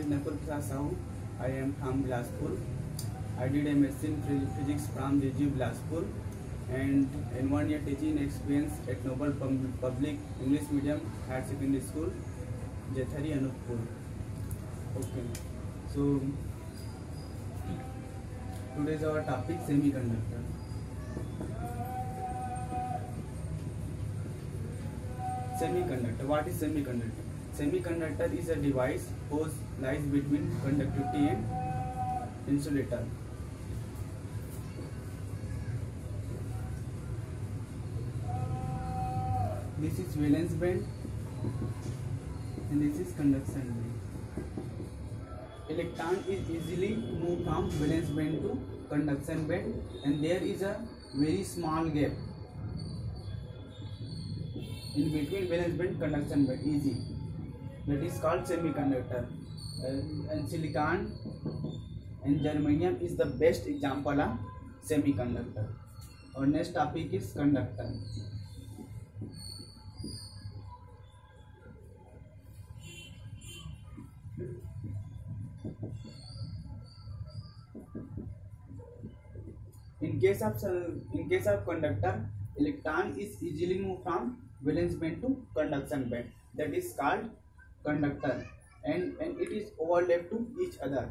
is Nakul Prasad Sahu. I am from Bilaspur. I did MSc in Physics from JG Bilaspur and in 1 year teaching experience at Noble Public English Medium Higher Secondary School, Jethari, Anupur. Okay, so today is our topic semiconductor. Semiconductor. What is semiconductor? Semiconductor is a device whose lies between conductivity and insulator. This is valence band and this is conduction band. Electron is easily moved from valence band to conduction band, and there is a very small gap in between valence band conduction band, easy. That is called semiconductor. And silicon and germanium is the best example of semiconductor. Our next topic is conductor. In case of conductor, electron is easily moved from valence band to conduction band. That is called conductor, and it is overlapped to each other.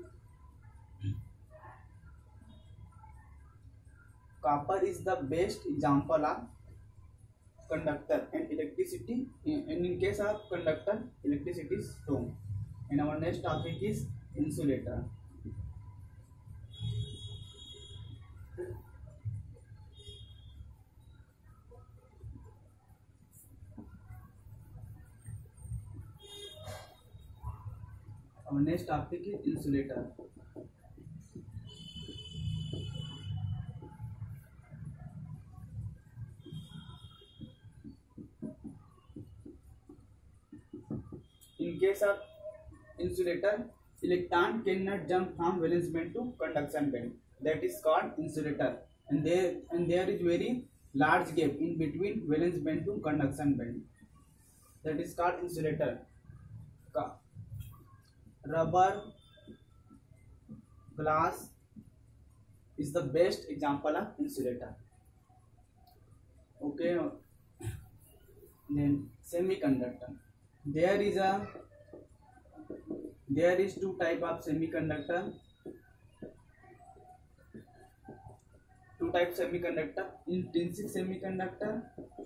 Copper is the best example of conductor and electricity. And in case of conductor, electricity is strong. And our next topic is insulator. Our next topic is insulator. In case of insulator, electron cannot jump from valence band to conduction band. That is called insulator, and there is very large gap in between valence band to conduction band. That is called insulator. Rubber, glass is the best example of insulator. Okay, then semiconductor. There is two type of semiconductor. Two type semiconductor: intrinsic semiconductor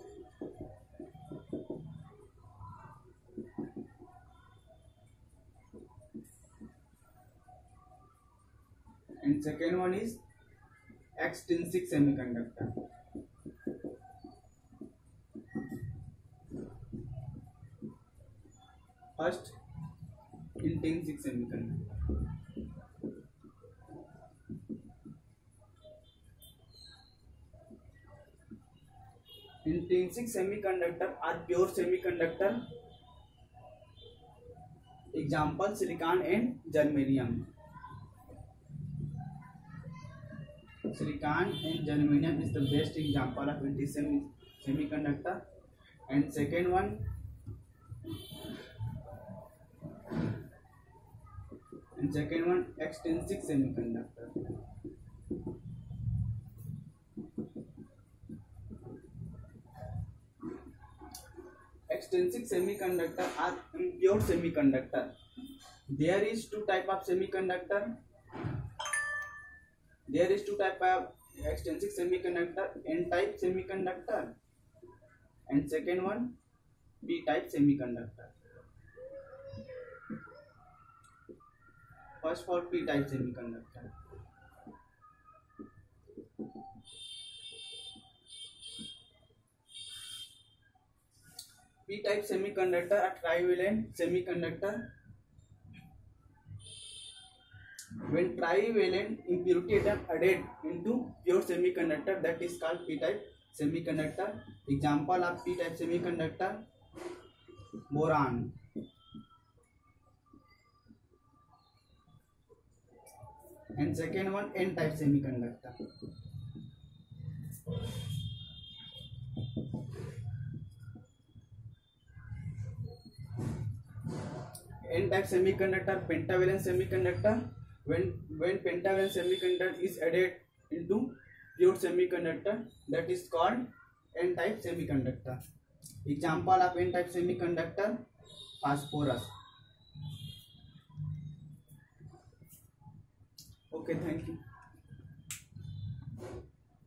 and second one is extrinsic semiconductor. First, intrinsic semiconductor. Intrinsic semiconductor are pure semiconductor. Example: silicon and germanium. Silicon and germanium is the best example of intrinsic semiconductor. And second one, extrinsic semiconductor. Extrinsic semiconductor are impure semiconductor. There is two type of semiconductor. There is two type of extrinsic semiconductor: N-type semiconductor and second one P-type semiconductor. First, for P-type semiconductor. P-type semiconductor are trivalent semiconductor. When trivalent impurity atom added into pure semiconductor, that is called P-type semiconductor. Example of P-type semiconductor: boron. And second one, N-type semiconductor. type semiconductor, pentavalent semiconductor. When pentavalent semiconductor is added into pure semiconductor, that is called n type semiconductor. Example of n type semiconductor: phosphorus. Okay, thank you.